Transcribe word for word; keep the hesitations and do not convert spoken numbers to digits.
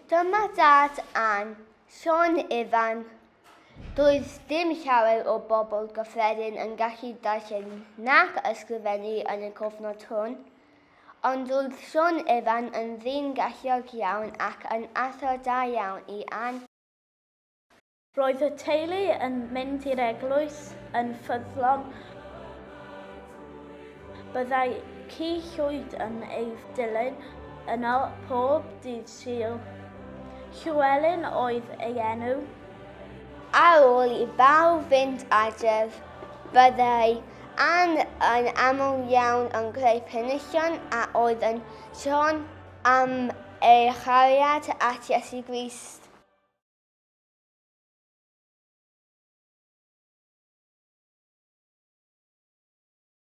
Dyma dad Ann, Sion Ifan. Doedd dim llawer o bobl gyffredin yn gallu darllen nac ysgrifennu yn y cyfnod hwn, ond roedd Sion Ifan yn ddyn galluog iawn ac yn athro da iawn i Ann. Roedd y teulu yn mynd i'r eglwys yn ffyddlon. Byddai ci llwyd yn ei dilyn yno pob dydd Sul. Llywelyn oedd ei enw. Ar ôl i bawb fynd adref, byddai Ann yn aml iawn yn creu penillion a oedd yn sôn am ei chariad at Iesu Grist.